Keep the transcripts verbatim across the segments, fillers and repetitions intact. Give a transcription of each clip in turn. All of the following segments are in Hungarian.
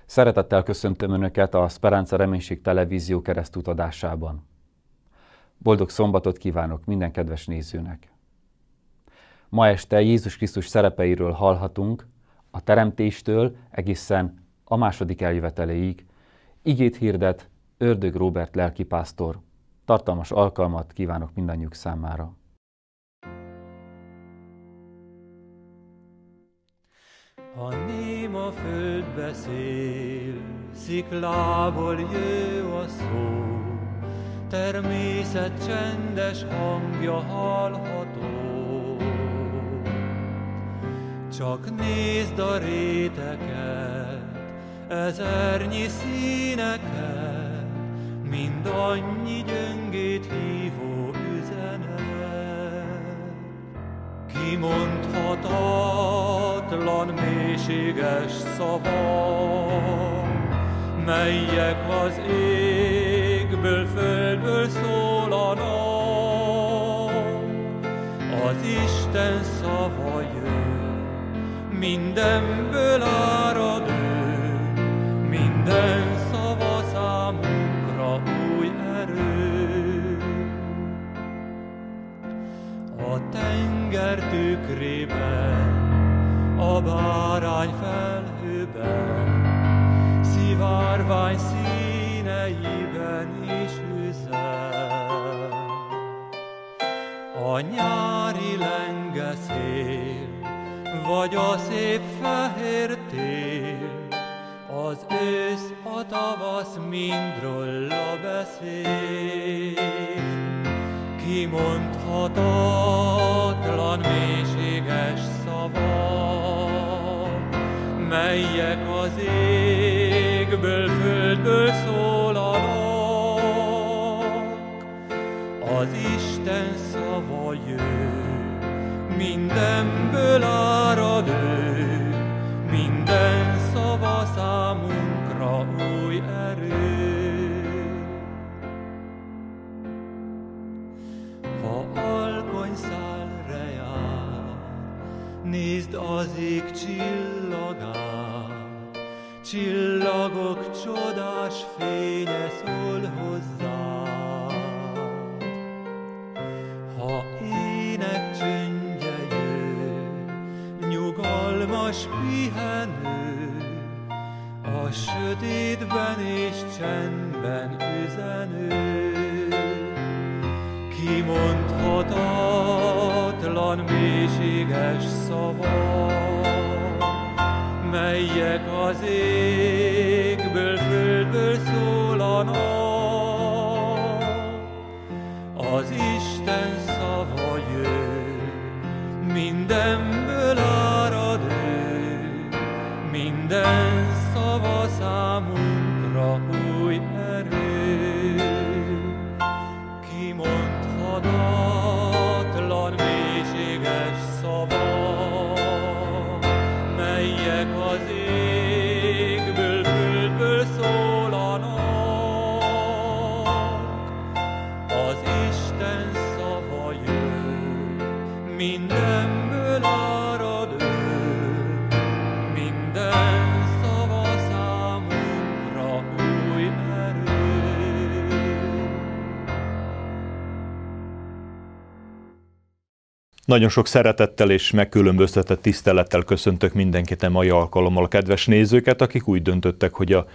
Szeretettel köszöntöm Önöket a Speranza Reménység Televízió keresztútadásában. Boldog szombatot kívánok minden kedves nézőnek! Ma este Jézus Krisztus szerepeiről hallhatunk, a teremtéstől egészen a második eljöveteléig. Igét hirdet Ördög Róbert lelkipásztor. Tartalmas alkalmat kívánok mindannyiuk számára. A néma föld beszél, sziklából jő a szó, természet csendes hangja hallható. Csak nézd a réteket, ezernyi színeket, mindannyi gyöngét hívó üzenet. Kimondhatatlan mélységes szavak, melyek az égből, földből szólanak. Az Isten szava jön, mindenből árad ő, minden szava számunkra új erő. A tenger tükrében, a bárány felhőben, szivárvány színeiben is üzen. A nyári lengeszél, vagy a szép fehér tél, az ősz, a tavasz mind róla beszél. Kimondhatatlan mélységes szavak, melyek az égből, földből szólanak. Az Isten szava jön, mindenből árad ő, minden szava számunkra új erő. Ha alkonyszálra jár, nézd az ég csillagát, csillagok csodás fénye szól hozzád. Ha ének csöndje jön, nyugalmas pihenő, a sötétben és csendben üzenő. Kimondhatatlan mélységes szavak, melyek az égből, földből szólanak. Az Isten szava jön, mindenből árad ő, minden szava számunkra új erő. Kimondhatatlan mélységes szavak, melyek az égből, földből szólanak. Az Isten szava jön, mindenből árad ő, minden szava számunkra új erő. Nagyon sok szeretettel és megkülönböztetett tisztelettel köszöntök mindenkit a mai alkalommal, a kedves nézőket, akik úgy döntöttek, hogy a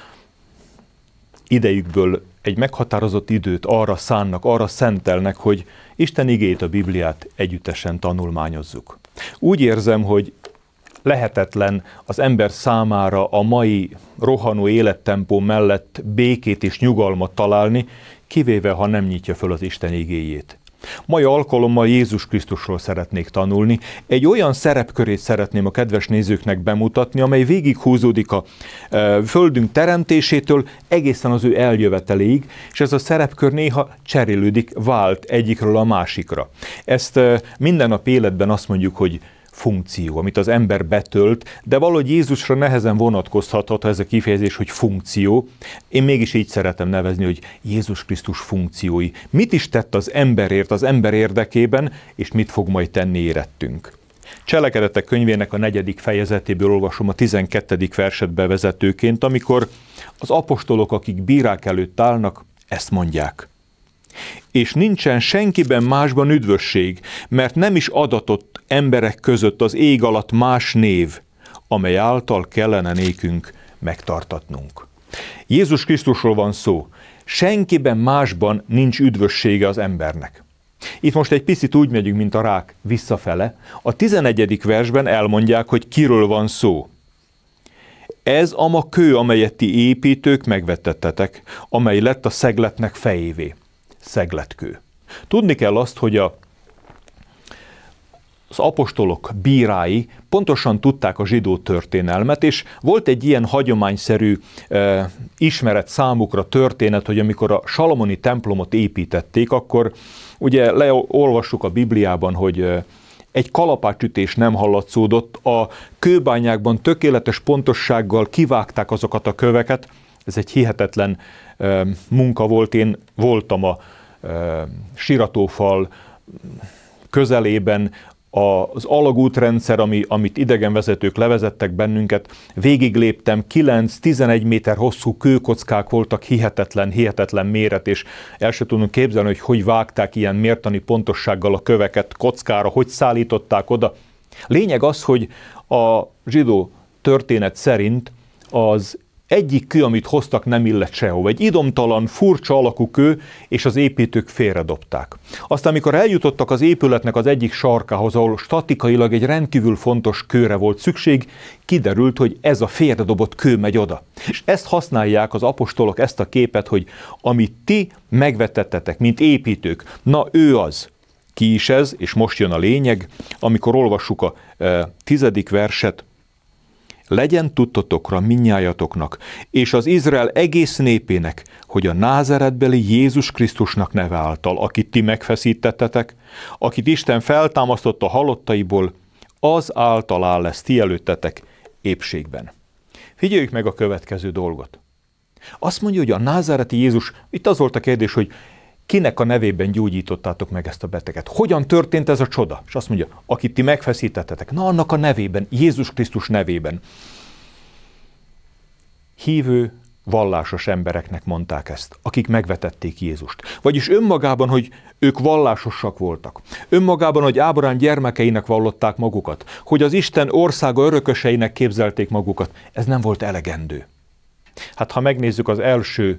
idejükből egy meghatározott időt arra szánnak, arra szentelnek, hogy Isten igéjét, a Bibliát együttesen tanulmányozzuk. Úgy érzem, hogy lehetetlen az ember számára a mai rohanó élettempó mellett békét és nyugalmat találni, kivéve ha nem nyitja föl az Isten igéjét. Mai alkalommal Jézus Krisztusról szeretnék tanulni. Egy olyan szerepkörét szeretném a kedves nézőknek bemutatni, amely végighúzódik a e, földünk teremtésétől egészen az ő eljöveteléig, és ez a szerepkör néha cserélődik, vált egyikről a másikra. Ezt e, minden nap életben azt mondjuk, hogy funkció, amit az ember betölt, de valahogy Jézusra nehezen vonatkozhathat ez a kifejezés, hogy funkció. Én mégis így szeretem nevezni, hogy Jézus Krisztus funkciói. Mit is tett az emberért, az ember érdekében, és mit fog majd tenni érettünk. Cselekedetek könyvének a negyedik fejezetéből olvasom a tizenkettedik verset bevezetőként, amikor az apostolok, akik bírák előtt állnak, ezt mondják. És nincsen senkiben másban üdvösség, mert nem is adatott emberek között az ég alatt más név, amely által kellene nékünk megtartatnunk. Jézus Krisztusról van szó. Senkiben másban nincs üdvössége az embernek. Itt most egy picit úgy megyünk, mint a rák visszafele. A tizenegyedik versben elmondják, hogy kiről van szó. Ez a ma kő, amelyet ti építők megvetettetek, amely lett a szegletnek fejévé. Szegletkő. Tudni kell azt, hogy a, az apostolok bírái pontosan tudták a zsidó történelmet, és volt egy ilyen hagyományszerű e, ismeret számukra történet, hogy amikor a salamoni templomot építették, akkor ugye leolvassuk a Bibliában, hogy e, egy kalapácsütés nem hallatszódott, a kőbányákban tökéletes pontossággal kivágták azokat a köveket. Ez egy hihetetlen e, munka volt, én voltam a e, siratófal közelében, az alagútrendszer, ami, amit idegenvezetők levezettek bennünket, végigléptem, kilenc-tizenegy méter hosszú kőkockák voltak, hihetetlen, hihetetlen méret, és el sem tudunk képzelni, hogy hogy vágták ilyen mértani pontossággal a köveket kockára, hogy szállították oda. Lényeg az, hogy a zsidó történet szerint az egyik kő, amit hoztak, nem illett sehova. Egy idomtalan, furcsa alakú kő, és az építők félredobták. Aztán, amikor eljutottak az épületnek az egyik sarkához, ahol statikailag egy rendkívül fontos kőre volt szükség, kiderült, hogy ez a félredobott kő megy oda. És ezt használják az apostolok, ezt a képet, hogy amit ti megvetettetek, mint építők, na ő az. Ki is ez, és most jön a lényeg, amikor olvassuk a e, tizedik verset, legyen tudtotokra minnyájatoknak, és az Izrael egész népének, hogy a názáretbeli Jézus Krisztusnak neve által, akit ti megfeszítettetek, akit Isten feltámasztott a halottaiból, az által lesz ti előttetek épségben. Figyeljük meg a következő dolgot. Azt mondja, hogy a názáreti Jézus, itt az volt a kérdés, hogy kinek a nevében gyógyítottátok meg ezt a beteget? Hogyan történt ez a csoda? És azt mondja, akit ti megfeszítettetek, na annak a nevében, Jézus Krisztus nevében. Hívő, vallásos embereknek mondták ezt, akik megvetették Jézust. Vagyis önmagában, hogy ők vallásosak voltak. Önmagában, hogy Ábrahám gyermekeinek vallották magukat. Hogy az Isten országa örököseinek képzelték magukat. Ez nem volt elegendő. Hát ha megnézzük az első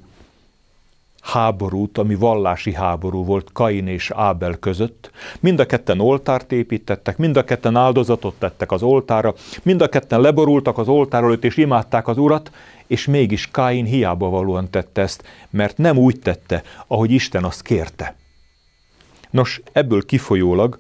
háborút, ami vallási háború volt Kain és Ábel között. Mind a ketten oltárt építettek, mind a ketten áldozatot tettek az oltára, mind a ketten leborultak az oltár előtt és imádták az Urat, és mégis Kain hiába valóan tette ezt, mert nem úgy tette, ahogy Isten azt kérte. Nos, ebből kifolyólag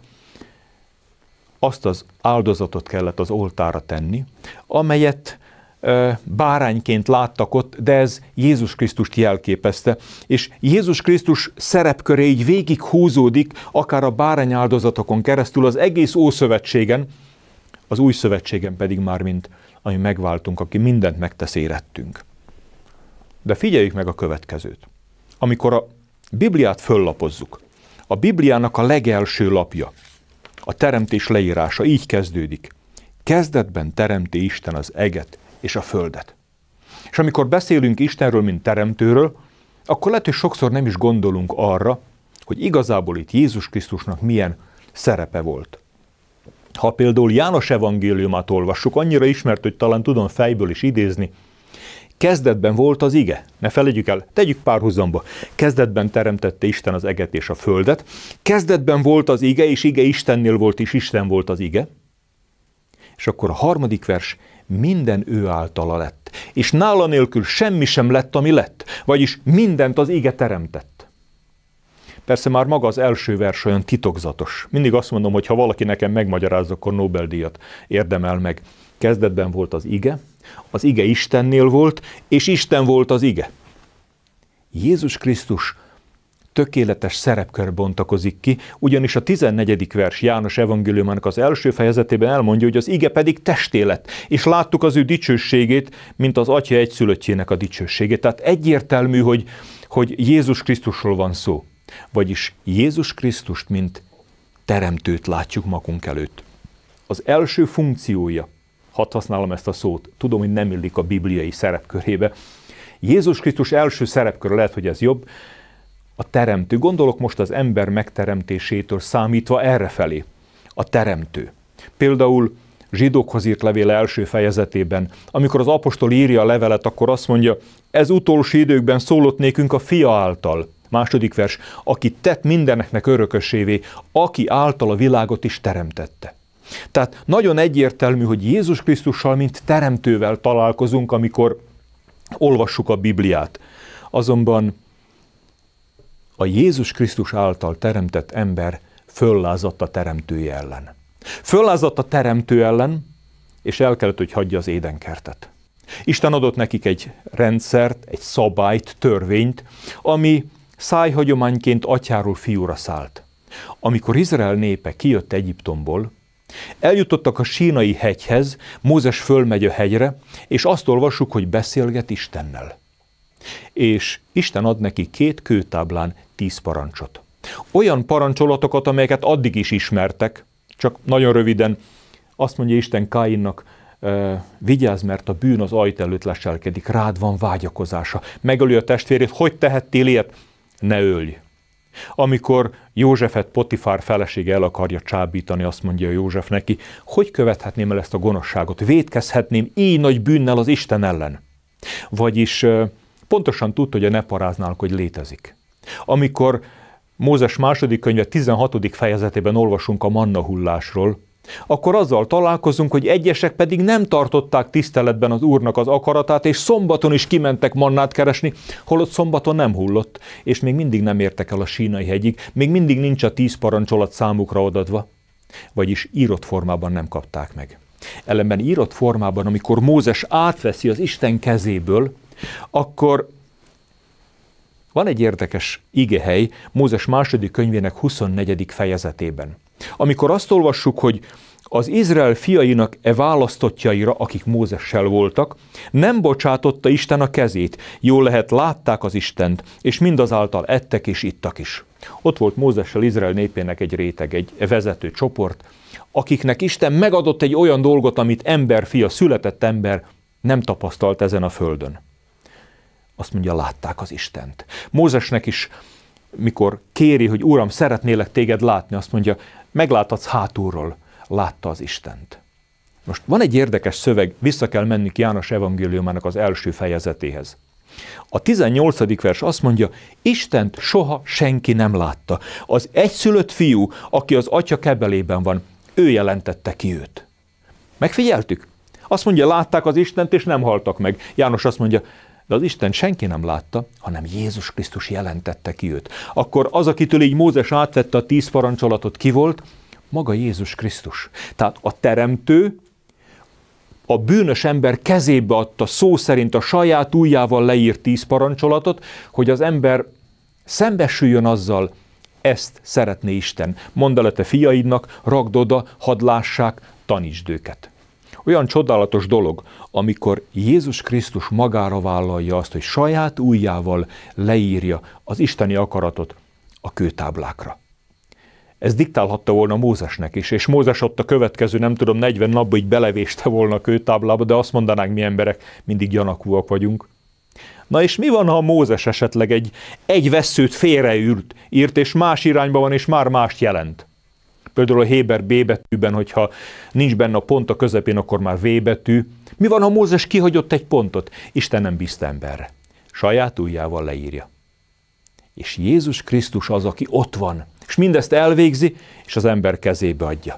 azt az áldozatot kellett az oltára tenni, amelyet bárányként láttak ott, de ez Jézus Krisztust jelképezte, és Jézus Krisztus szerepköre így végig húzódik, akár a bárány áldozatokon keresztül az egész Ószövetségen, az Új Szövetségen pedig már, mint ami megváltunk, aki mindent megtesz érettünk. De figyeljük meg a következőt. Amikor a Bibliát föllapozzuk, a Bibliának a legelső lapja, a teremtés leírása így kezdődik. Kezdetben teremti Isten az eget és a földet. És amikor beszélünk Istenről, mint teremtőről, akkor lehet, hogy sokszor nem is gondolunk arra, hogy igazából itt Jézus Krisztusnak milyen szerepe volt. Ha például János evangéliumát olvassuk, annyira ismert, hogy talán tudom fejből is idézni, kezdetben volt az ige. Ne felejtjük el, tegyük párhuzamba. Kezdetben teremtette Isten az eget és a földet. Kezdetben volt az ige, és ige Istennél volt, és Isten volt az ige. És akkor a harmadik vers, minden ő általa lett. És nála nélkül semmi sem lett, ami lett. Vagyis mindent az ige teremtett. Persze már maga az első vers olyan titokzatos. Mindig azt mondom, hogy ha valaki nekem megmagyarázza, akkor Nobel-díjat érdemel meg. Kezdetben volt az ige, az ige Istennél volt, és Isten volt az ige. Jézus Krisztus tökéletes szerepkör bontakozik ki, ugyanis a tizennegyedik vers János evangéliumának az első fejezetében elmondja, hogy az ige pedig testé lett, és láttuk az ő dicsőségét, mint az Atya egyszülöttjének a dicsőségét. Tehát egyértelmű, hogy, hogy Jézus Krisztusról van szó. Vagyis Jézus Krisztust, mint teremtőt látjuk magunk előtt. az első funkciója, hadd használom ezt a szót, tudom, hogy nem illik a bibliai szerepkörébe, Jézus Krisztus első szerepköre, lehet, hogy ez jobb, a teremtő. Gondolok most az ember megteremtésétől számítva errefelé. A teremtő. Például Zsidókhoz írt levél első fejezetében, amikor az apostol írja a levelet, akkor azt mondja, ez utolsó időkben szólott nékünk a fia által. Második vers, aki tett mindeneknek örökösévé, aki által a világot is teremtette. Tehát nagyon egyértelmű, hogy Jézus Krisztussal, mint teremtővel találkozunk, amikor olvassuk a Bibliát. Azonban a Jézus Krisztus által teremtett ember föllázadt a teremtője ellen. Föllázadt a teremtő ellen, és el kellett, hogy hagyja az édenkertet. Isten adott nekik egy rendszert, egy szabályt, törvényt, ami szájhagyományként atyáról fiúra szállt. Amikor Izrael népe kijött Egyiptomból, eljutottak a Sínai hegyhez, Mózes fölmegy a hegyre, és azt olvassuk, hogy beszélget Istennel. És Isten ad neki két kőtáblán tíz parancsot. Olyan parancsolatokat, amelyeket addig is ismertek, csak nagyon röviden azt mondja Isten Káinnak, vigyázz, mert a bűn az ajt előtt leselkedik, rád van vágyakozása. Megöli a testvérét, hogy tehettél ilyet? Ne ölj. Amikor Józsefet Potifár felesége el akarja csábítani, azt mondja József neki, hogy követhetném el ezt a gonoszságot, vétkezhetném így nagy bűnnel az Isten ellen. Vagyis pontosan tudta, hogy a ne paráználkodj létezik. Amikor Mózes második könyve tizenhatodik fejezetében olvasunk a mannahullásról, akkor azzal találkozunk, hogy egyesek pedig nem tartották tiszteletben az Úrnak az akaratát, és szombaton is kimentek mannát keresni, holott szombaton nem hullott, és még mindig nem értek el a Sínai hegyig, még mindig nincs a tíz parancsolat számukra odadva, vagyis írott formában nem kapták meg. Ellenben írott formában, amikor Mózes átveszi az Isten kezéből, akkor van egy érdekes igehely Mózes második könyvének huszonnegyedik fejezetében. Amikor azt olvassuk, hogy az Izrael fiainak e választottjaira, akik Mózessel voltak, nem bocsátotta Isten a kezét. Jól lehet, látták az Istent, és mindazáltal ettek és ittak is. Ott volt Mózessel Izrael népének egy réteg, egy vezető csoport, akiknek Isten megadott egy olyan dolgot, amit emberfia, született ember nem tapasztalt ezen a földön. Azt mondja, látták az Istent. Mózesnek is, mikor kéri, hogy Uram, szeretnélek téged látni, azt mondja, megláthatsz hátulról, látta az Istent. Most van egy érdekes szöveg, vissza kell menni János evangéliumának az első fejezetéhez. A tizennyolcadik vers azt mondja, Istent soha senki nem látta. Az egyszülött fiú, aki az atya kebelében van, ő jelentette ki őt. Megfigyeltük? Azt mondja, látták az Istent, és nem haltak meg. János azt mondja, de az Isten senki nem látta, hanem Jézus Krisztus jelentette ki őt. Akkor az, akitől így Mózes átvette a tíz parancsolatot, ki volt? Maga Jézus Krisztus. Tehát a teremtő a bűnös ember kezébe adta szó szerint a saját ujjával leírt tíz parancsolatot, hogy az ember szembesüljön azzal, ezt szeretné Isten. Mondd el a te fiaidnak, ragd oda, hadd lássák, tanítsd őket. Olyan csodálatos dolog, amikor Jézus Krisztus magára vállalja azt, hogy saját ujjával leírja az isteni akaratot a kőtáblákra. Ez diktálhatta volna Mózesnek is, és Mózes ott a következő, nem tudom, negyven napban így belevéste volna a kőtáblába, de azt mondanánk mi emberek, mindig gyanakúak vagyunk. Na és mi van, ha Mózes esetleg egy, egy vesszőt félreírt, írt, és más irányba van, és már mást jelent? Például a Héber B betűben, hogyha nincs benne a pont a közepén, akkor már V betű. Mi van, ha Mózes kihagyott egy pontot? Isten nem bízta emberre. Saját ujjával leírja. És Jézus Krisztus az, aki ott van, és mindezt elvégzi, és az ember kezébe adja.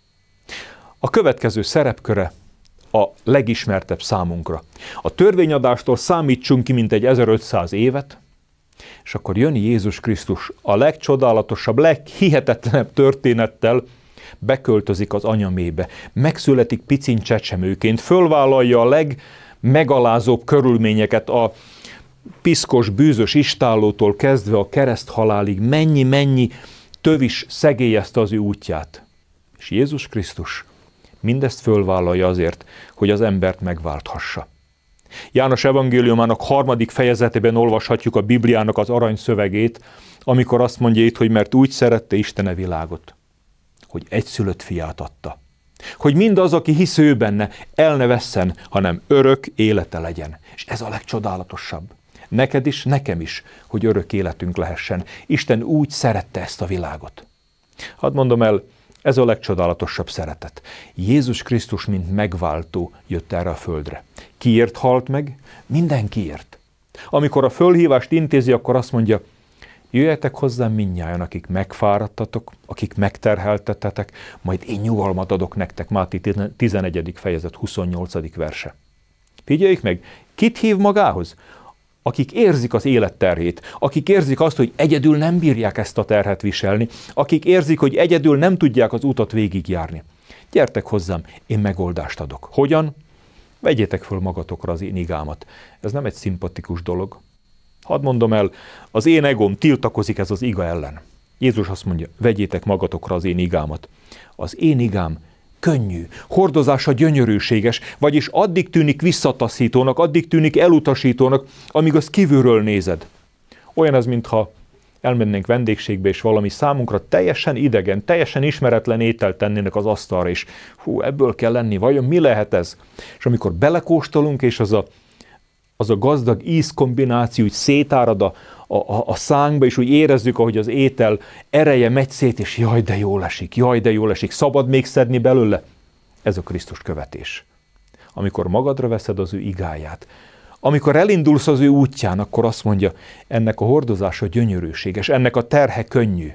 A következő szerepköre a legismertebb számunkra. A törvényadástól számítsunk ki mintegy ezerötszáz évet, és akkor jön Jézus Krisztus a legcsodálatosabb, leghihetetlenebb történettel, beköltözik az anyamébe, megszületik picin csecsemőként, fölvállalja a legmegalázóbb körülményeket, a piszkos, bűzös istállótól kezdve a kereszthalálig, mennyi-mennyi tövis szegélyezte az ő útját. És Jézus Krisztus mindezt fölvállalja azért, hogy az embert megválthassa. János evangéliumának harmadik fejezetében olvashatjuk a Bibliának az aranyszövegét, amikor azt mondja itt, hogy mert úgy szerette Isten a világot, hogy egyszülött fiát adta. Hogy mindaz, aki hisz ő benne, el ne vesszen, hanem örök élete legyen. És ez a legcsodálatosabb. Neked is, nekem is, hogy örök életünk lehessen. Isten úgy szerette ezt a világot. Hadd mondom el, ez a legcsodálatosabb szeretet. Jézus Krisztus, mint megváltó, jött erre a földre. Kiért halt meg? Mindenkiért. Amikor a fölhívást intézi, akkor azt mondja, jöjjetek hozzám mindnyájan, akik megfáradtatok, akik megterheltetetek, majd én nyugalmat adok nektek. Máté tizenegyedik fejezet huszonnyolcadik verse. Figyeljük meg, kit hív magához? Akik érzik az élet terhét, akik érzik azt, hogy egyedül nem bírják ezt a terhet viselni, akik érzik, hogy egyedül nem tudják az utat végigjárni. Gyertek hozzám, én megoldást adok. Hogyan? Vegyétek föl magatokra az én igámat. Ez nem egy szimpatikus dolog. Hadd mondom el, az én egóm tiltakozik ez az iga ellen. Jézus azt mondja, vegyétek magatokra az én igámat. Az én igám könnyű, hordozása gyönyörűséges, vagyis addig tűnik visszataszítónak, addig tűnik elutasítónak, amíg azt kívülről nézed. Olyan ez, mintha elmennénk vendégségbe, és valami számunkra teljesen idegen, teljesen ismeretlen ételt tennének az asztalra, és hú, ebből kell lenni, vajon mi lehet ez? És amikor belekóstolunk, és az a, az a gazdag ízkombináció úgy szétárad a, a, a szánkba, és úgy érezzük, ahogy az étel ereje megy szét, és jaj, de jól esik, jaj, de jól esik, szabad még szedni belőle. Ez a Krisztus követés. Amikor magadra veszed az ő igáját, amikor elindulsz az ő útján, akkor azt mondja, ennek a hordozása gyönyörűséges, ennek a terhe könnyű.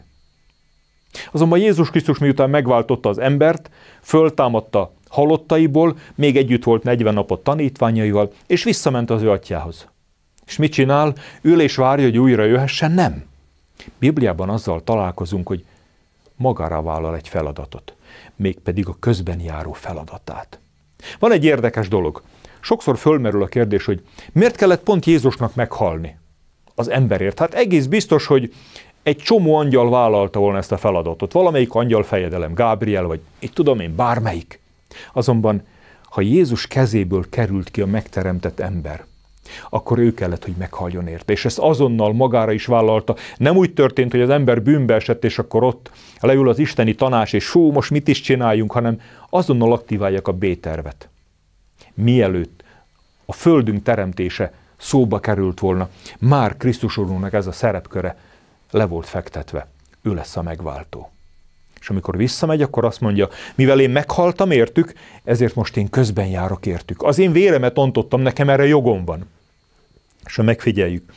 Azonban Jézus Krisztus miután megváltotta az embert, föltámadta halottaiból, még együtt volt negyven napot tanítványaival, és visszament az ő atyjához. És mit csinál? Ül és várja, hogy újra jöhessen? Nem. Bibliában azzal találkozunk, hogy magára vállal egy feladatot, mégpedig a közben járó feladatát. Van egy érdekes dolog. Sokszor fölmerül a kérdés, hogy miért kellett pont Jézusnak meghalni az emberért? Hát egész biztos, hogy egy csomó angyal vállalta volna ezt a feladatot. Valamelyik angyal fejedelem, Gábriel, vagy itt tudom én, bármelyik. Azonban, ha Jézus kezéből került ki a megteremtett ember, akkor ő kellett, hogy meghaljon érte. És ezt azonnal magára is vállalta. Nem úgy történt, hogy az ember bűnbe esett, és akkor ott leül az isteni tanács, és hú, most mit is csináljunk, hanem azonnal aktiválják a B-tervet. Mielőtt a földünk teremtése szóba került volna, már Krisztus Úrunknak ez a szerepköre le volt fektetve. Ő lesz a megváltó. És amikor visszamegy, akkor azt mondja, mivel én meghaltam értük, ezért most én közben járok értük. Az én véremet ontottam, nekem erre jogom van. És ha megfigyeljük,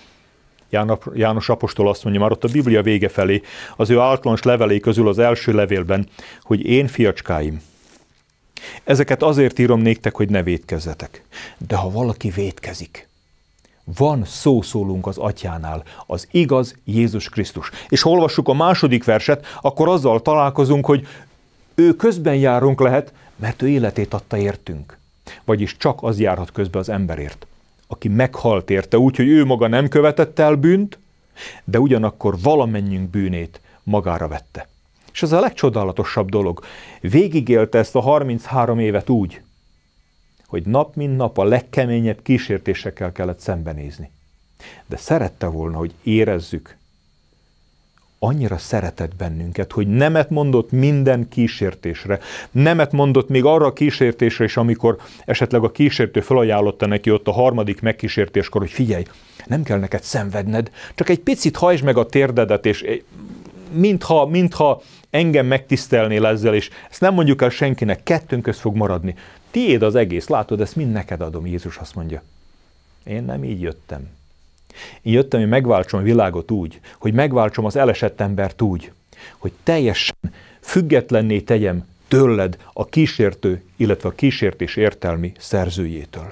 János apostol azt mondja már ott a Biblia vége felé, az ő általános levelei közül az első levélben, hogy én, fiacskáim, ezeket azért írom néktek, hogy ne vétkezzetek. De ha valaki vétkezik, van szószólunk az atyánál, az igaz Jézus Krisztus. És ha olvassuk a második verset, akkor azzal találkozunk, hogy ő közben járunk lehet, mert ő életét adta értünk. Vagyis csak az járhat közbe az emberért, aki meghalt érte úgy, hogy ő maga nem követett el bűnt, de ugyanakkor valamennyünk bűnét magára vette. És ez a legcsodálatosabb dolog. Végigélte ezt a harminchárom évet úgy, hogy nap mint nap a legkeményebb kísértésekkel kellett szembenézni. De szerette volna, hogy érezzük, annyira szeretett bennünket, hogy nemet mondott minden kísértésre. Nemet mondott még arra a kísértésre is, amikor esetleg a kísértő felajánlotta neki ott a harmadik megkísértéskor, hogy figyelj, nem kell neked szenvedned, csak egy picit hajtsd meg a térdedet, és mintha, mintha engem megtisztelnél ezzel, és ezt nem mondjuk el senkinek, kettőnk közt fog maradni. Tiéd az egész, látod, ezt mind neked adom, Jézus azt mondja. Én nem így jöttem. Én jöttem, hogy megváltsam a világot úgy, hogy megváltsam az elesett embert úgy, hogy teljesen függetlenné tegyem tőled a kísértő, illetve a kísértés értelmi szerzőjétől.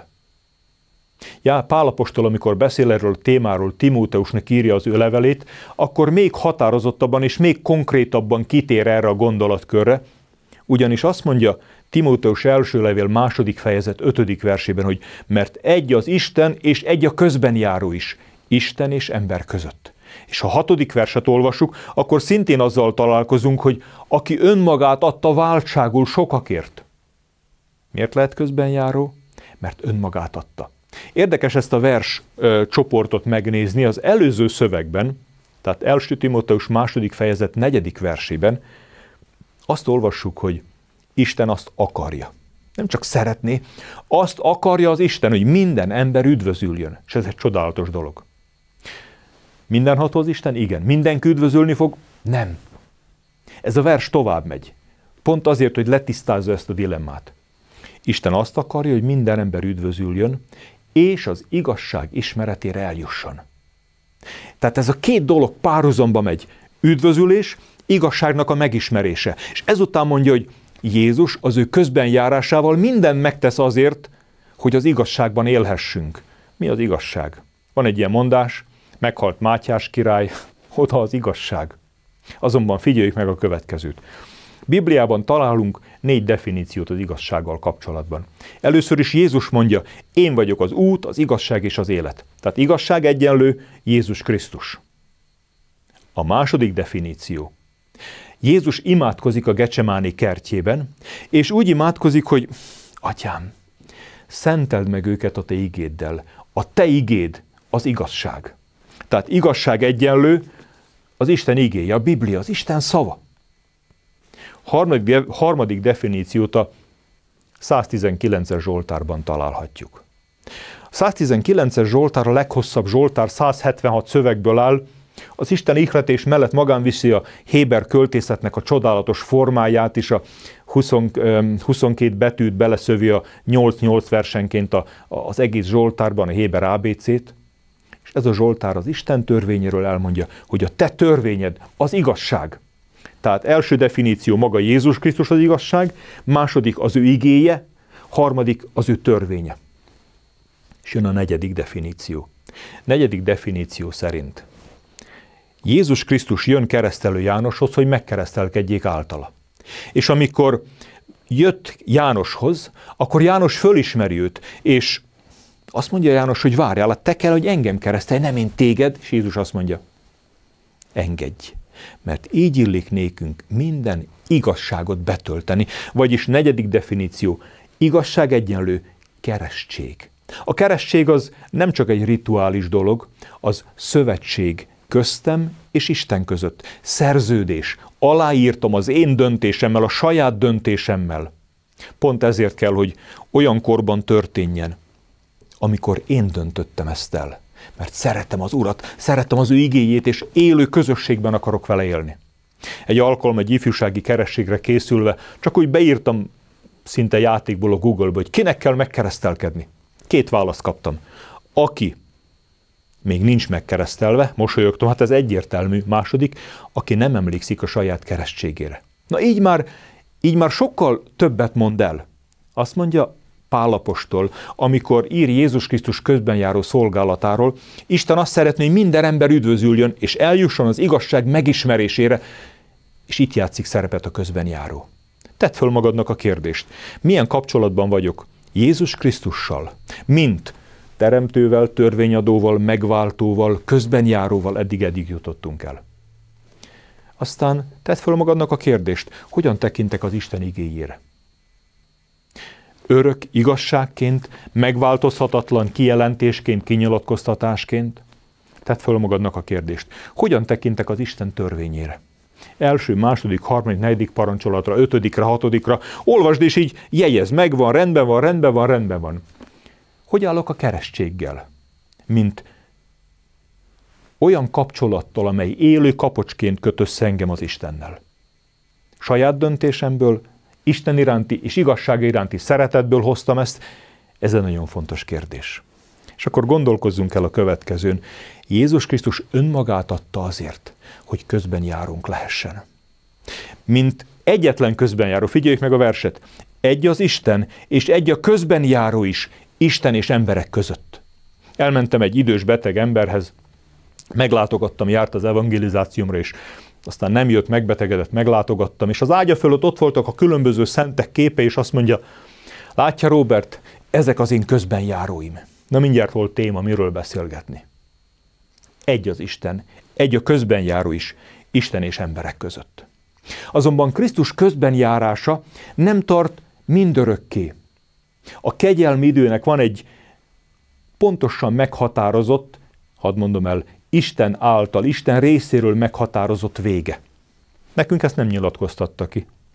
Já, Pál apostol, amikor beszél erről a témáról, Timóteusnak írja az ő levelét, akkor még határozottabban és még konkrétabban kitér erre a gondolatkörre, ugyanis azt mondja Timóteus első levél második fejezet ötödik versében, hogy mert egy az Isten és egy a közben járó is, Isten és ember között. És ha hatodik verset olvassuk, akkor szintén azzal találkozunk, hogy aki önmagát adta váltságul sokakért. Miért lehet közben járó? Mert önmagát adta. Érdekes ezt a vers ö, csoportot megnézni az előző szövegben, tehát első Timóteus második fejezet negyedik versében, azt olvassuk, hogy Isten azt akarja. Nem csak szeretné, azt akarja az Isten, hogy minden ember üdvözüljön. És ez egy csodálatos dolog. Mindenható az Isten? Igen. Mindenki üdvözülni fog? Nem. Ez a vers tovább megy. Pont azért, hogy letisztázza ezt a dilemmát. Isten azt akarja, hogy minden ember üdvözüljön, és az igazság ismeretére eljusson. Tehát ez a két dolog párhuzamba megy. Üdvözülés, igazságnak a megismerése. És ezután mondja, hogy Jézus az ő közbenjárásával mindent megtesz azért, hogy az igazságban élhessünk. Mi az igazság? Van egy ilyen mondás, meghalt Mátyás király, oda az igazság. Azonban figyeljük meg a következőt. Bibliában találunk négy definíciót az igazsággal kapcsolatban. Először is Jézus mondja, én vagyok az út, az igazság és az élet. Tehát igazság egyenlő Jézus Krisztus. A második definíció. Jézus imádkozik a Gecsemáni kertjében, és úgy imádkozik, hogy Atyám, szenteld meg őket a te igéddel. A te igéd az igazság. Tehát igazság egyenlő az Isten igéje, a Biblia, az Isten szava. Harmadik, harmadik definíciót a száztizenkilences Zsoltárban találhatjuk. A száztizenkilences Zsoltár a leghosszabb Zsoltár, száz hetvenhat szövegből áll. Az Isten ihletés mellett magán viszi a héber költészetnek a csodálatos formáját is, a huszonkét betűt beleszövi a nyolc-nyolc versenként a, az egész Zsoltárban, a héber á bé cét. És ez a Zsoltár az Isten törvényéről elmondja, hogy a te törvényed az igazság. Tehát első definíció maga Jézus Krisztus az igazság, második az ő igéje, harmadik az ő törvénye. És jön a negyedik definíció. Negyedik definíció szerint Jézus Krisztus jön keresztelő Jánoshoz, hogy megkeresztelkedjék általa. És amikor jött Jánoshoz, akkor János fölismeri őt, és azt mondja János, hogy várjál, te kell, hogy engem keresztelj, nem én téged, és Jézus azt mondja, engedj, mert így illik nékünk minden igazságot betölteni. Vagyis negyedik definíció, igazság egyenlő keresztség. A keresztség az nem csak egy rituális dolog, az szövetség köztem és Isten között. Szerződés. Aláírtam az én döntésemmel, a saját döntésemmel. Pont ezért kell, hogy olyan korban történjen, amikor én döntöttem ezt el. Mert szeretem az Urat, szeretem az ő igéjét, és élő közösségben akarok vele élni. Egy alkalom, egy ifjúsági kerességre készülve, csak úgy beírtam szinte játékból a Google-ba, hogy kinek kell megkeresztelkedni. Két választ kaptam. Aki még nincs megkeresztelve, mosolyogtam, hát ez egyértelmű. Második, aki nem emlékszik a saját keresztségére. Na így már, így már sokkal többet mond el. Azt mondja Pál apostol, amikor ír Jézus Krisztus közbenjáró szolgálatáról, Isten azt szeretné, hogy minden ember üdvözüljön, és eljusson az igazság megismerésére, és itt játszik szerepet a közbenjáró. Tedd föl magadnak a kérdést, milyen kapcsolatban vagyok Jézus Krisztussal, mint teremtővel, törvényadóval, megváltóval, közbenjáróval eddig-eddig jutottunk el. Aztán tedd föl magadnak a kérdést, hogyan tekintek az Isten igéjére. Örök igazságként, megváltozhatatlan kijelentésként, kinyilatkoztatásként? Tedd föl magadnak a kérdést, hogyan tekintek az Isten törvényére. Első, második, harmadik, negyedik parancsolatra, ötödikre, hatodikra, olvasd és így jegyez, megvan, rendben van, rendben van, rendben van. Hogy állok a keresztséggel? Mint olyan kapcsolattal, amely élő kapocsként köt össze engem az Istennel. Saját döntésemből, Isten iránti és igazság iránti szeretetből hoztam ezt, ez egy nagyon fontos kérdés. És akkor gondolkozzunk el a következőn. Jézus Krisztus önmagát adta azért, hogy közbenjárunk lehessen. Mint egyetlen közbenjáró, figyeljük meg a verset, egy az Isten, és egy a közbenjáró is, Isten és emberek között. Elmentem egy idős beteg emberhez, meglátogattam, járt az evangelizációmra, és aztán nem jött, megbetegedett, meglátogattam, és az ágya fölött ott voltak a különböző szentek képe, és azt mondja, látja Róbert, ezek az én közbenjáróim. Na mindjárt volt téma, miről beszélgetni. Egy az Isten, egy a közbenjáró is, Isten és emberek között. Azonban Krisztus közbenjárása nem tart mindörökké. A kegyelmi időnek van egy pontosan meghatározott, hadd mondom el, Isten által, Isten részéről meghatározott vége. Nekünk ezt nem nyilatkoztatta ki.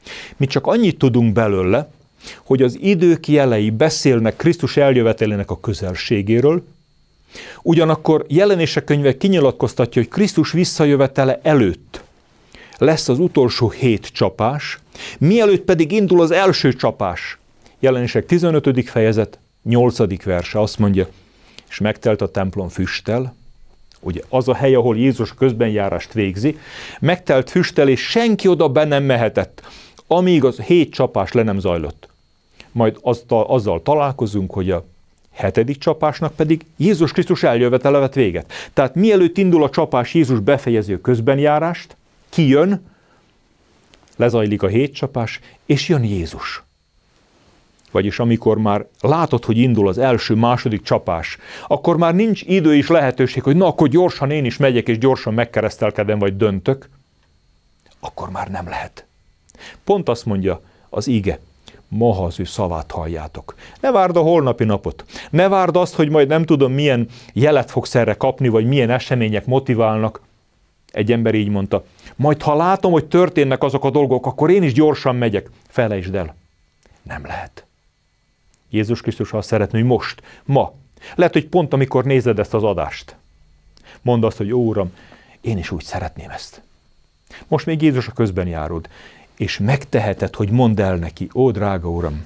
Mi csak annyit tudunk belőle, hogy az idők jelei beszélnek Krisztus eljövetelének a közelségéről, ugyanakkor Jelenések könyve kinyilatkoztatja, hogy Krisztus visszajövetele előtt lesz az utolsó hét csapás, mielőtt pedig indul az első csapás. Jelenések tizenötödik fejezet, nyolcadik verse azt mondja, és megtelt a templom füsttel, ugye az a hely, ahol Jézus közbenjárást végzi, megtelt füsttel, és senki oda be nem mehetett, amíg az hét csapás le nem zajlott. Majd azzal, azzal találkozunk, hogy a hetedik csapásnak pedig Jézus Krisztus eljövetele vet véget. Tehát mielőtt indul a csapás, Jézus befejezi a közbenjárást, kijön, lezajlik a hét csapás, és jön Jézus. Vagyis amikor már látod, hogy indul az első, második csapás, akkor már nincs idő és lehetőség, hogy na, akkor gyorsan én is megyek, és gyorsan megkeresztelkedem, vagy döntök. Akkor már nem lehet. Pont azt mondja az íge, ma ha az ő szavát halljátok. Ne várd a holnapi napot. Ne várd azt, hogy majd nem tudom, milyen jelet fogsz erre kapni, vagy milyen események motiválnak. Egy ember így mondta, majd ha látom, hogy történnek azok a dolgok, akkor én is gyorsan megyek. Felejtsd el. Nem lehet. Jézus Krisztus azt szeretné, hogy most, ma. Lehet, hogy pont amikor nézed ezt az adást. Mondd azt, hogy ó, Uram, én is úgy szeretném ezt. Most még Jézus a közben járod, és megteheted, hogy mondd el neki, ó, drága Uram,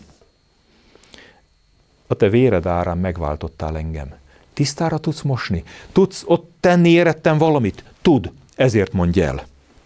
a te véred árán megváltottál engem. Tisztára tudsz mosni? Tudsz ott tenni érettem valamit? Tud, ezért mondj el.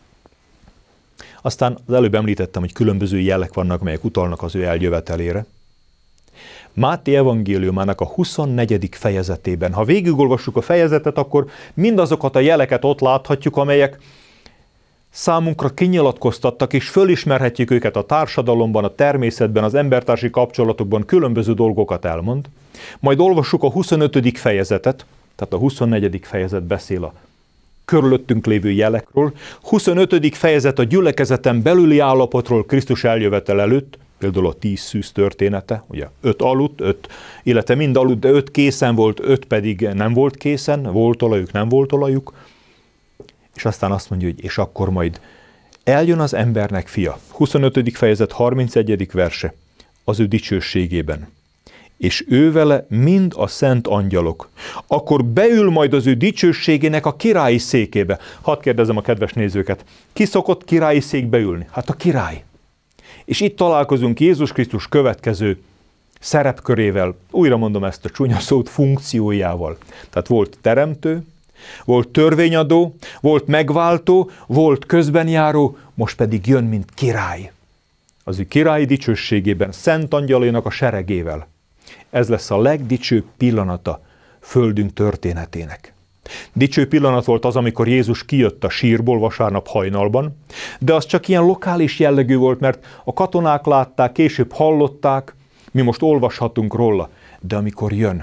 Aztán az előbb említettem, hogy különböző jelek vannak, melyek utalnak az ő eljövetelére. Máté evangéliumának a huszonnegyedik fejezetében, ha végigolvassuk a fejezetet, akkor mindazokat a jeleket ott láthatjuk, amelyek számunkra kinyilatkoztattak, és fölismerhetjük őket a társadalomban, a természetben, az embertársi kapcsolatokban, különböző dolgokat elmond. Majd olvassuk a huszonötödik fejezetet, tehát a huszonnegyedik fejezet beszél a körülöttünk lévő jelekről, huszonötödik fejezet a gyülekezeten belüli állapotról Krisztus eljövetel előtt, például a tíz szűz története, ugye öt aludt, öt, illetve mind aludt, de öt készen volt, öt pedig nem volt készen, volt olajuk, nem volt olajuk, és aztán azt mondja, hogy és akkor majd eljön az embernek fia. huszonötödik fejezet harmincegyedik verse az ő dicsőségében. És ő vele mind a szent angyalok. Akkor beül majd az ő dicsőségének a királyi székébe. Hadd kérdezem a kedves nézőket, ki szokott királyi székbe ülni? Hát a király. És itt találkozunk Jézus Krisztus következő szerepkörével, újra mondom ezt a csúnya szót, funkciójával. Tehát volt teremtő, volt törvényadó, volt megváltó, volt közbenjáró, most pedig jön, mint király. Az ő királyi dicsőségében, szent angyalainak a seregével. Ez lesz a legdicsőbb pillanata földünk történetének. Dicső pillanat volt az, amikor Jézus kijött a sírból vasárnap hajnalban, de az csak ilyen lokális jellegű volt, mert a katonák látták, később hallották, mi most olvashatunk róla, de amikor jön,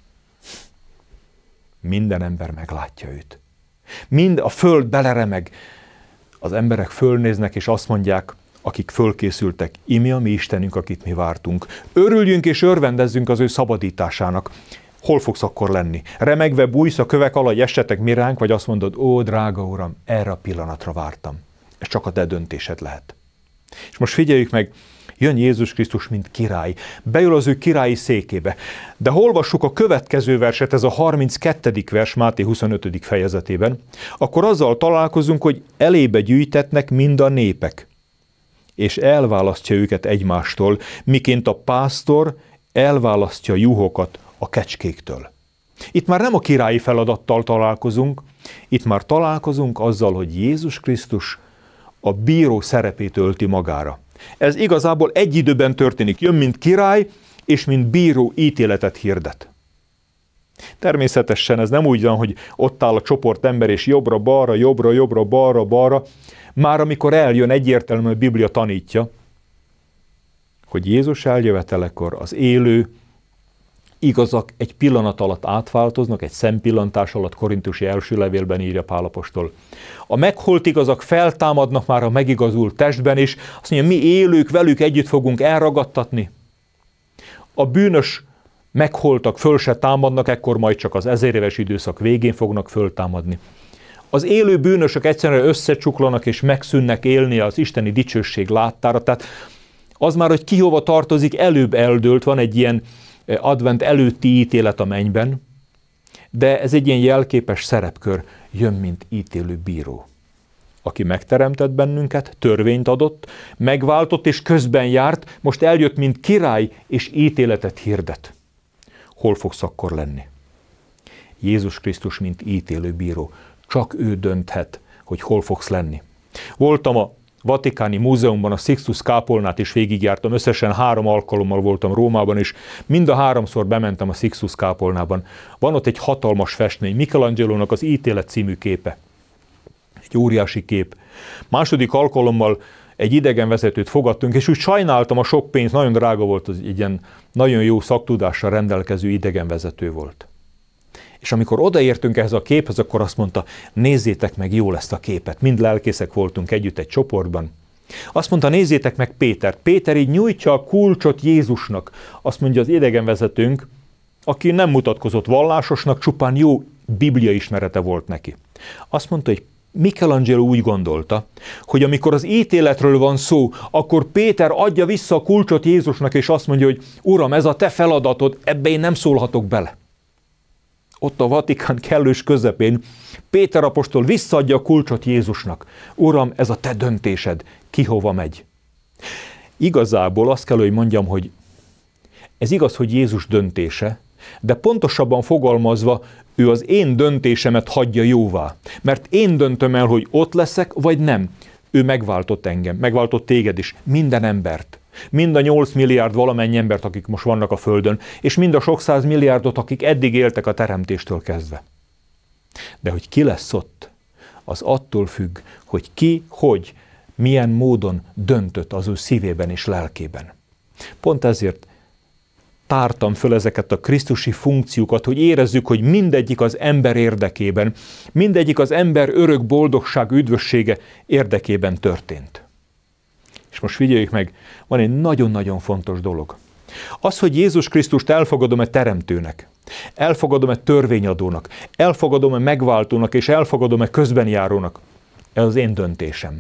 minden ember meglátja őt. Mind a föld beleremeg. Az emberek fölnéznek, és azt mondják, akik fölkészültek, imi a mi Istenünk, akit mi vártunk. Örüljünk és örvendezzünk az ő szabadításának. Hol fogsz akkor lenni? Remegve bújsz a kövek alá, essetek mi ránk, vagy azt mondod, ó, drága Uram, erre a pillanatra vártam. Ez csak a te döntésed lehet. És most figyeljük meg, jön Jézus Krisztus, mint király. Beül az ő királyi székébe. De ha olvassuk a következő verset, ez a harminckettedik vers Máté huszonötödik fejezetében, akkor azzal találkozunk, hogy elébe gyűjtetnek mind a népek, és elválasztja őket egymástól, miként a pásztor elválasztja a juhokat a kecskéktől. Itt már nem a királyi feladattal találkozunk, itt már találkozunk azzal, hogy Jézus Krisztus a bíró szerepét ölti magára. Ez igazából egy időben történik. Jön, mint király, és mint bíró ítéletet hirdet. Természetesen ez nem úgy van, hogy ott áll a csoport ember, és jobbra-balra, jobbra-jobbra, balra-balra. Már amikor eljön, egyértelműen a Biblia tanítja, hogy Jézus eljövetelekor az élő igazak egy pillanat alatt átváltoznak, egy szempillantás alatt, Korintusi első levélben írja Pál apostol. A meghalt igazak feltámadnak már a megigazult testben, és azt mondja, mi élők velük együtt fogunk elragadtatni. A bűnös megholtak föl se támadnak, ekkor majd csak az ezer éves időszak végén fognak föltámadni. Az élő bűnösök egyszerűen összecsuklanak és megszűnnek élni az isteni dicsőség láttára. Tehát az már, hogy ki hova tartozik, előbb eldőlt, van egy ilyen advent előtti ítélet a mennyben, de ez egy ilyen jelképes szerepkör, jön, mint ítélő bíró, aki megteremtett bennünket, törvényt adott, megváltott és közben járt, most eljött, mint király, és ítéletet hirdet. Hol fogsz akkor lenni? Jézus Krisztus, mint ítélő bíró. Csak ő dönthet, hogy hol fogsz lenni. Voltam a Vatikáni Múzeumban, a Sixtus kápolnát is végigjártam, összesen három alkalommal voltam Rómában, és mind a háromszor bementem a Sixtus kápolnában. Van ott egy hatalmas festmény, Michelangelónak az Ítélet című képe. Egy óriási kép. Második alkalommal egy idegenvezetőt fogadtunk, és úgy sajnáltam a sok pénzt, nagyon drága volt, az egy ilyen nagyon jó szaktudással rendelkező idegenvezető volt. És amikor odaértünk ehhez a képhez, akkor azt mondta, nézzétek meg jól ezt a képet. Mind lelkészek voltunk együtt egy csoportban. Azt mondta, nézzétek meg Pétert. Péter így nyújtja a kulcsot Jézusnak. Azt mondja az idegenvezetőnk, aki nem mutatkozott vallásosnak, csupán jó biblia ismerete volt neki. Azt mondta, hogy Michelangelo úgy gondolta, hogy amikor az ítéletről van szó, akkor Péter adja vissza a kulcsot Jézusnak, és azt mondja, hogy Uram, ez a te feladatod, ebbe én nem szólhatok bele. Ott a Vatikán kellős közepén Péter apostol visszaadja a kulcsot Jézusnak. Uram, ez a te döntésed, ki hova megy. Igazából azt kell, hogy mondjam, hogy ez igaz, hogy Jézus döntése, de pontosabban fogalmazva, ő az én döntésemet hagyja jóvá. Mert én döntöm el, hogy ott leszek, vagy nem. Ő megváltott engem, megváltott téged is, minden embert. Mind a nyolc milliárd valamennyi embert, akik most vannak a Földön, és mind a sok száz milliárdot, akik eddig éltek a teremtéstől kezdve. De hogy ki lesz ott, az attól függ, hogy ki, hogy, milyen módon döntött az ő szívében és lelkében. Pont ezért tártam föl ezeket a krisztusi funkciókat, hogy érezzük, hogy mindegyik az ember érdekében, mindegyik az ember örök boldogság, üdvössége érdekében történt. És most figyeljük meg, van egy nagyon-nagyon fontos dolog. Az, hogy Jézus Krisztust elfogadom-e teremtőnek, elfogadom-e törvényadónak, elfogadom-e megváltónak, és elfogadom-e közbenjárónak, ez az én döntésem.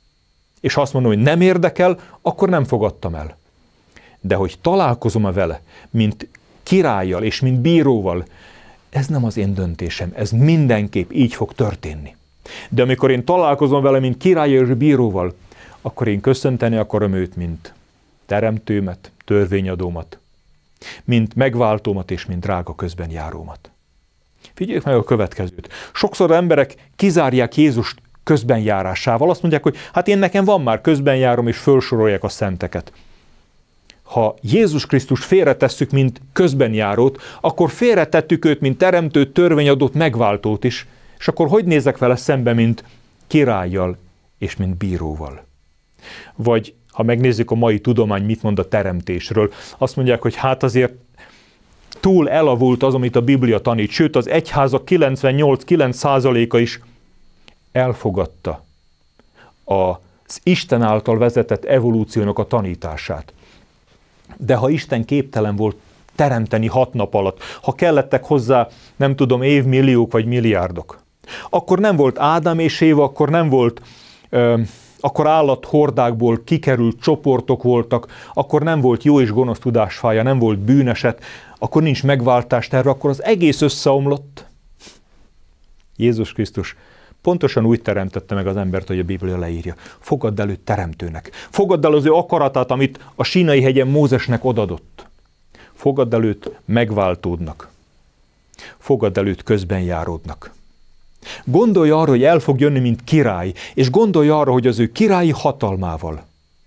És ha azt mondom, hogy nem érdekel, akkor nem fogadtam el. De hogy találkozom-e vele, mint királlyal és mint bíróval, ez nem az én döntésem, ez mindenképp így fog történni. De amikor én találkozom vele, mint királlyal és bíróval, akkor én köszönteni akarom őt, mint teremtőmet, törvényadómat, mint megváltómat és mint drága közbenjárómat. Figyeljük meg a következőt. Sokszor emberek kizárják Jézust közbenjárásával, azt mondják, hogy hát én nekem van már közbenjárom, és felsorolják a szenteket. Ha Jézus Krisztust félretesszük, mint közbenjárót, akkor félretettük őt, mint teremtőt, törvényadót, megváltót is, és akkor hogy nézek vele szembe, mint királlyal és mint bíróval? Vagy ha megnézzük a mai tudomány, mit mond a teremtésről, azt mondják, hogy hát azért túl elavult az, amit a Biblia tanít, sőt az egyházak kilencvennyolc kilenc százaléka is elfogadta az Isten által vezetett evolúciónak a tanítását. De ha Isten képtelen volt teremteni hat nap alatt, ha kellettek hozzá, nem tudom, évmilliók vagy milliárdok, akkor nem volt Ádám és Éva, akkor nem volt, ö, akkor állathordákból kikerült csoportok voltak, akkor nem volt jó és gonosz tudásfája, nem volt bűneset, akkor nincs megváltás terve, akkor az egész összeomlott. Jézus Krisztus pontosan úgy teremtette meg az embert, hogy a Biblia leírja. Fogadd el őt teremtőnek. Fogadd el az ő akaratát, amit a Sínai hegyen Mózesnek odadott. Fogadd el őt megváltódnak. Fogadd el őt közbenjáródnak. Gondolj arra, hogy el fog jönni, mint király, és gondolj arra, hogy az ő királyi hatalmával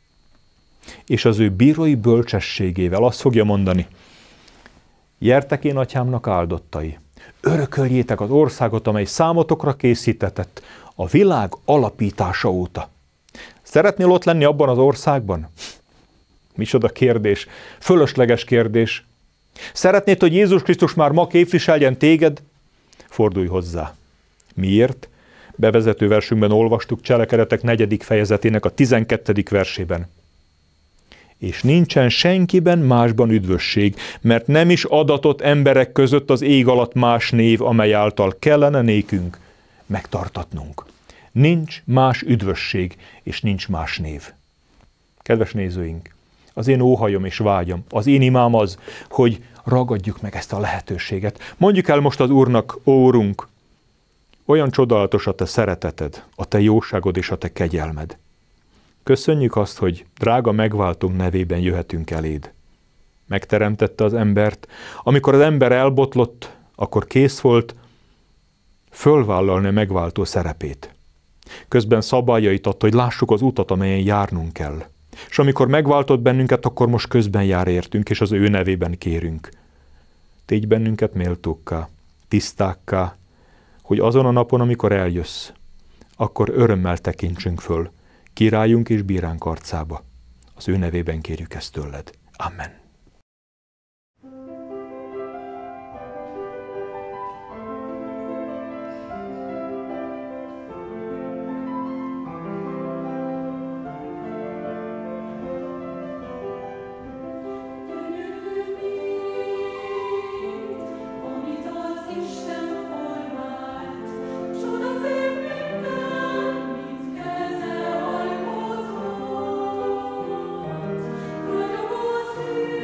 és az ő bírói bölcsességével azt fogja mondani, gyertek én atyámnak áldottai, örököljétek az országot, amely számotokra készítetett a világ alapítása óta. Szeretnél ott lenni abban az országban? Micsoda kérdés, fölösleges kérdés. Szeretnéd, hogy Jézus Krisztus már ma képviseljen téged? Fordulj hozzá. Miért? Bevezető versünkben olvastuk, Cselekedetek negyedik fejezetének a tizenkettedik versében. És nincsen senkiben másban üdvösség, mert nem is adatott emberek között az ég alatt más név, amely által kellene nékünk megtartatnunk. Nincs más üdvösség, és nincs más név. Kedves nézőink, az én óhajom és vágyam, az én imám az, hogy ragadjuk meg ezt a lehetőséget. Mondjuk el most az Úrnak, ó Úrunk, olyan csodálatos a te szereteted, a te jóságod és a te kegyelmed. Köszönjük azt, hogy drága megváltunk nevében jöhetünk eléd. Megteremtette az embert. Amikor az ember elbotlott, akkor kész volt fölvállalni a megváltó szerepét. Közben szabályait adta, hogy lássuk az utat, amelyen járnunk kell. És amikor megváltott bennünket, akkor most közben jár értünk, és az ő nevében kérünk. Tégy bennünket méltókká, tisztákká, hogy azon a napon, amikor eljössz, akkor örömmel tekintsünk föl királyunk és bíránk arcába. Az ő nevében kérjük ezt tőled. Amen. Thank you.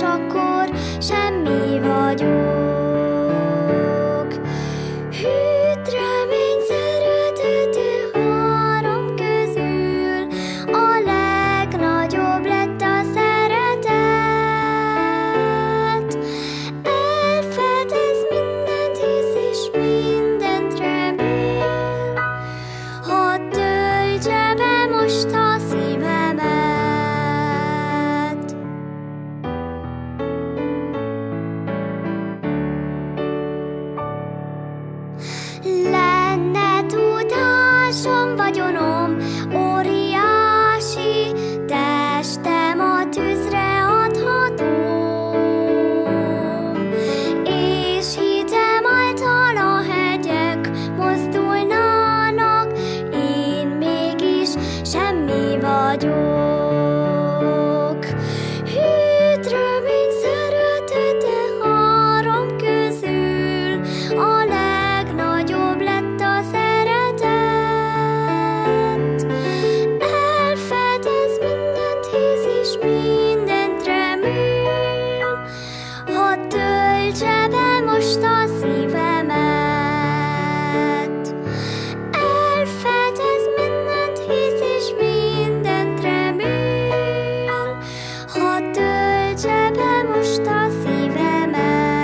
akkor semmi vagyok. Hűt, remény, szeretet három közül a legnagyobb lett a szeretet. Elfedez mindent, hisz és mindent remél. Hadd töltse be most a szívemet. Lenne tudásom, vagyonom óriási, testem a tűzre adhatom, és hitem által a hegyek mozdulnának, én mégis semmi vagyok. Hűt, remény, szeretete három közül a legnagyobb lett a szeretet. Elfedez mindent, hisz és mindent remél. Hadd töltse be most a szívemet. Elfedez mindent, hisz és mindent remél. Hadd töltse be most a szívemet.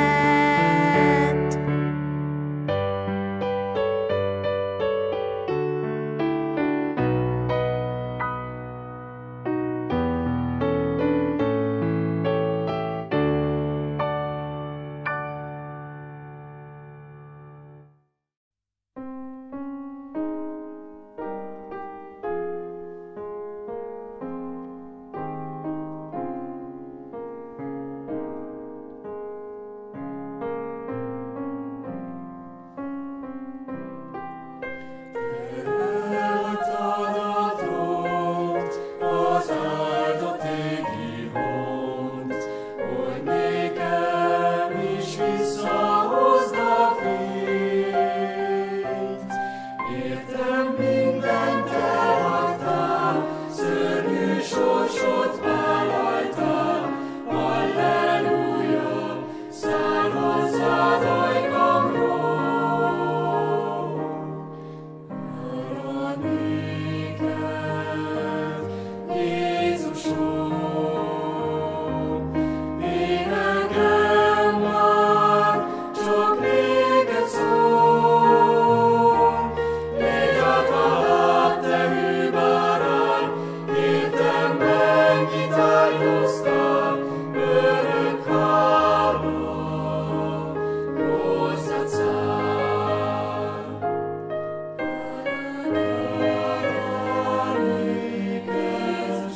Az áldott égi hont, hogy nékem is visszahozd a fényt. Értem, mindent elhagytál, szörnyű sorsot vállaltál. Halleluja, száll hozzád ajkamról. Arra néked, Jézusom, énekem már csak néked szól. Légy át a hát, te hű bárány, értem mennyit áldoztál, örök hála hozzád száll. Arra néked,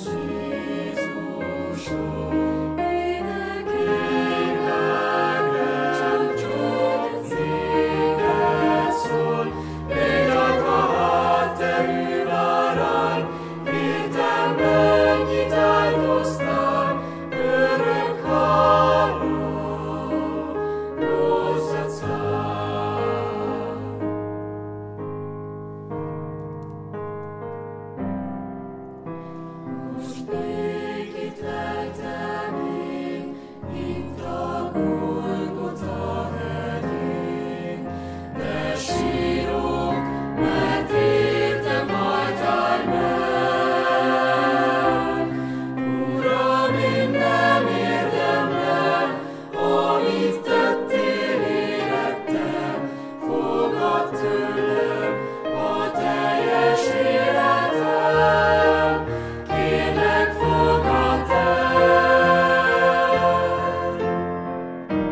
Jézusom, énekem lelkem csak néked szól. Légy át a hát, te hű bárány, értem mennyit áldoztál, örök hála hozzád száll. Most békét lejtem én, itt a Golgota hegyén, de sírok, mert értem haltál meg. Uram, én nem érdemlem, amit tettél érettem, fogadd tőlem a teljes életem. Kérlek, fogadd el.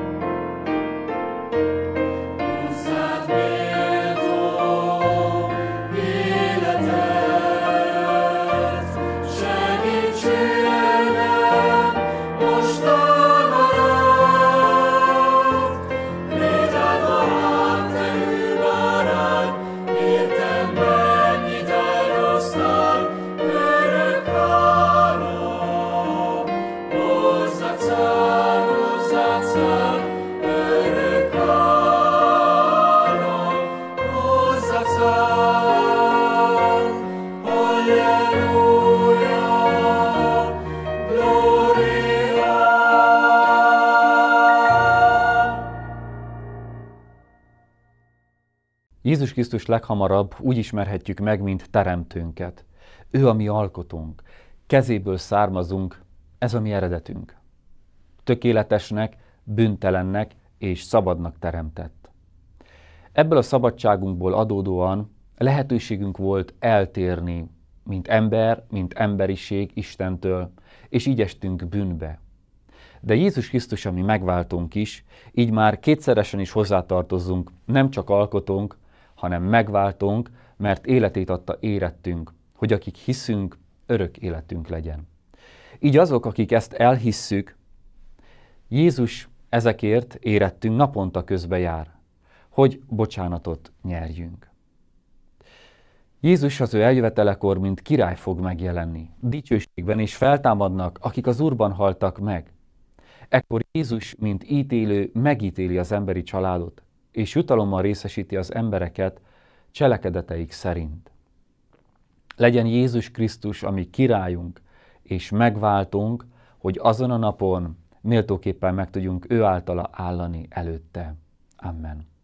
Jézus Krisztus leghamarabb úgy ismerhetjük meg, mint teremtőnket. Ő a mi alkotónk, kezéből származunk, ez a mi eredetünk. Tökéletesnek, bűntelennek és szabadnak teremtett. Ebből a szabadságunkból adódóan lehetőségünk volt eltérni, mint ember, mint emberiség Istentől, és így estünk bűnbe. De Jézus Krisztus, ami megváltunk is, így már kétszeresen is hozzátartozzunk, nem csak alkotónk, hanem megváltunk, mert életét adta érettünk, hogy akik hiszünk, örök életünk legyen. Így azok, akik ezt elhisszük, Jézus ezekért érettünk naponta közbe jár, hogy bocsánatot nyerjünk. Jézus az ő eljövetelekor, mint király fog megjelenni, dicsőségben, és feltámadnak, akik az Úrban haltak meg. Ekkor Jézus, mint ítélő, megítéli az emberi családot, és jutalommal részesíti az embereket cselekedeteik szerint. Legyen Jézus Krisztus, ami királyunk és megváltunk, hogy azon a napon méltóképpen meg tudjunk ő általa állani előtte. Amen.